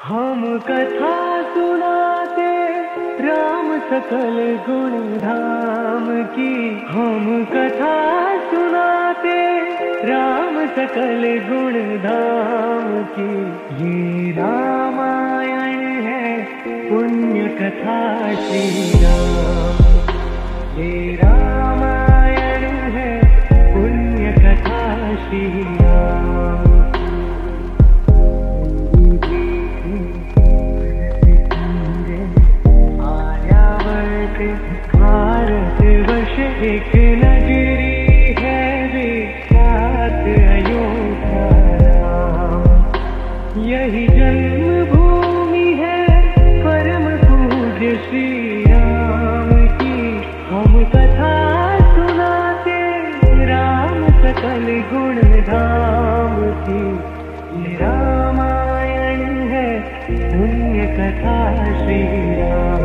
हम कथा सुनाते राम सकल गुण धाम की। हम कथा सुनाते राम सकल गुण धाम की। ये रामायण है पुण्य कथा श्री राम। ये रामायण है पुण्य कथा श्री राम। भारत वर्ष एक नगरी है विख्यात अयोध्या नाम। यही जन्मभूमि है परम पूज्य श्री राम की। हम कथा सुनाते राम सकल गुण धाम की। ये रामायण है पुण्य कथा श्री राम।